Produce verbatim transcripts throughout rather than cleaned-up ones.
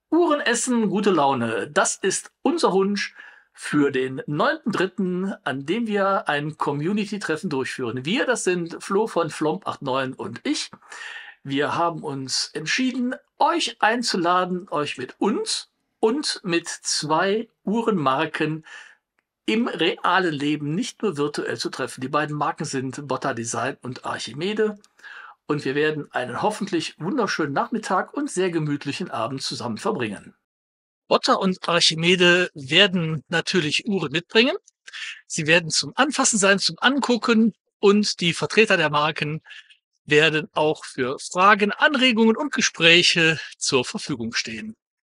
Uhren essen, gute Laune. Das ist unser Wunsch für den neunten dritten, an dem wir ein Community-Treffen durchführen. Wir, das sind Flo von Flomp neunundachtzig und ich. Wir haben uns entschieden, euch einzuladen, euch mit uns und mit zwei Uhrenmarken im realen Leben, nicht nur virtuell zu treffen. Die beiden Marken sind Botta Design und Archimede. Und wir werden einen hoffentlich wunderschönen Nachmittag und sehr gemütlichen Abend zusammen verbringen. Botta und Archimede werden natürlich Uhren mitbringen. Sie werden zum Anfassen sein, zum Angucken, und die Vertreter der Marken werden auch für Fragen, Anregungen und Gespräche zur Verfügung stehen.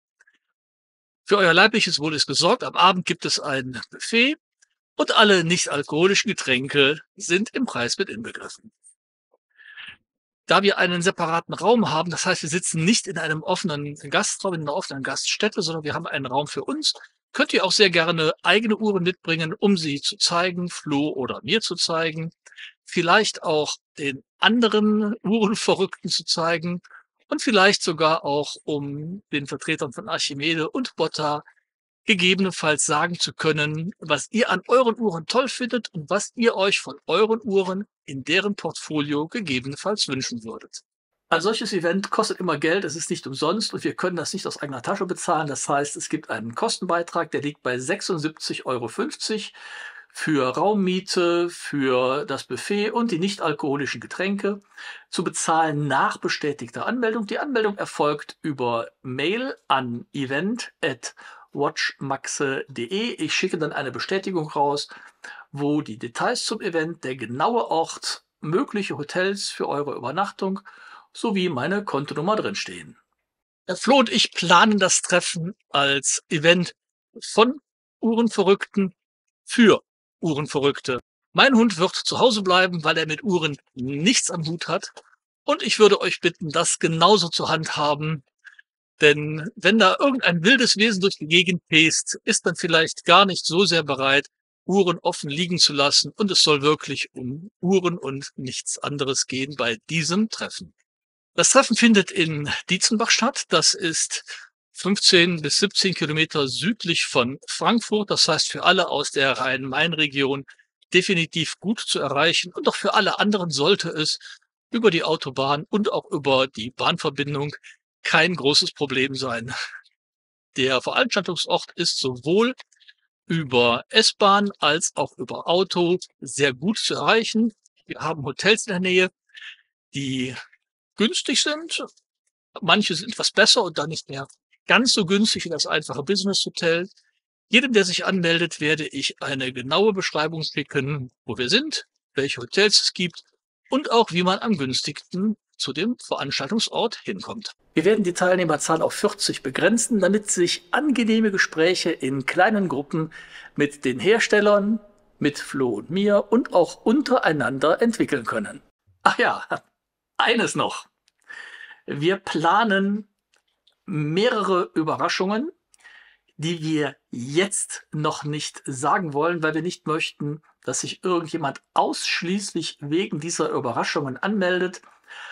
Für euer leibliches Wohl ist gesorgt. Am Abend gibt es ein Buffet und alle nicht-alkoholischen Getränke sind im Preis mit inbegriffen. Da wir einen separaten Raum haben, das heißt, wir sitzen nicht in einem offenen Gastraum, in einer offenen Gaststätte, sondern wir haben einen Raum für uns, könnt ihr auch sehr gerne eigene Uhren mitbringen, um sie zu zeigen, Flo oder mir zu zeigen, vielleicht auch den anderen Uhrenverrückten zu zeigen und vielleicht sogar auch, um den Vertretern von Archimede und Botta gegebenenfalls sagen zu können, was ihr an euren Uhren toll findet und was ihr euch von euren Uhren in deren Portfolio gegebenenfalls wünschen würdet. Ein solches Event kostet immer Geld, es ist nicht umsonst und wir können das nicht aus eigener Tasche bezahlen. Das heißt, es gibt einen Kostenbeitrag, der liegt bei sechsundsiebzig Euro fünfzig für Raummiete, für das Buffet und die nicht-alkoholischen Getränke, zu bezahlen nach bestätigter Anmeldung. Die Anmeldung erfolgt über Mail an event at watchmaxe punkt de. Ich schicke dann eine Bestätigung raus, wo die Details zum Event, der genaue Ort, mögliche Hotels für eure Übernachtung sowie meine Kontonummer drinstehen. Der Flo und ich planen das Treffen als Event von Uhrenverrückten für Uhrenverrückte. Mein Hund wird zu Hause bleiben, weil er mit Uhren nichts am Hut hat. Und ich würde euch bitten, das genauso zu handhaben. Denn wenn da irgendein wildes Wesen durch die Gegend pest, ist man vielleicht gar nicht so sehr bereit, Uhren offen liegen zu lassen. Und es soll wirklich um Uhren und nichts anderes gehen bei diesem Treffen. Das Treffen findet in Dietzenbach statt. Das ist fünfzehn bis siebzehn Kilometer südlich von Frankfurt. Das heißt, für alle aus der Rhein-Main-Region definitiv gut zu erreichen. Und auch für alle anderen sollte es über die Autobahn und auch über die Bahnverbindung kein großes Problem sein. Der Veranstaltungsort ist sowohl über S-Bahn als auch über Auto sehr gut zu erreichen. Wir haben Hotels in der Nähe, die günstig sind. Manche sind etwas besser und dann nicht mehr ganz so günstig wie das einfache Business Hotel. Jedem, der sich anmeldet, werde ich eine genaue Beschreibung schicken, wo wir sind, welche Hotels es gibt und auch, wie man am günstigsten zu dem Veranstaltungsort hinkommt. Wir werden die Teilnehmerzahl auf vierzig begrenzen, damit sich angenehme Gespräche in kleinen Gruppen mit den Herstellern, mit Flo und mir und auch untereinander entwickeln können. Ach ja, eines noch. Wir planen mehrere Überraschungen, die wir jetzt noch nicht sagen wollen, weil wir nicht möchten, dass sich irgendjemand ausschließlich wegen dieser Überraschungen anmeldet.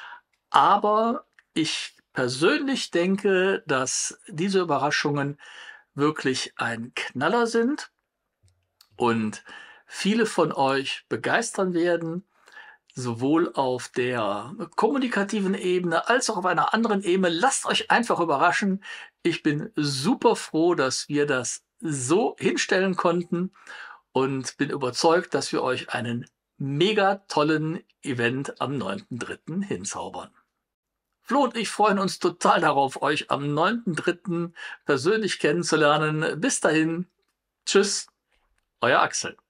Aber ich persönlich denke, dass diese Überraschungen wirklich ein Knaller sind und viele von euch begeistern werden, sowohl auf der kommunikativen Ebene als auch auf einer anderen Ebene. Lasst euch einfach überraschen. Ich bin super froh, dass wir das so hinstellen konnten und bin überzeugt, dass wir euch einen mega tollen Event am neunten dritten hinzaubern. Flo und ich freuen uns total darauf, euch am neunten dritten persönlich kennenzulernen. Bis dahin, tschüss, euer Axel.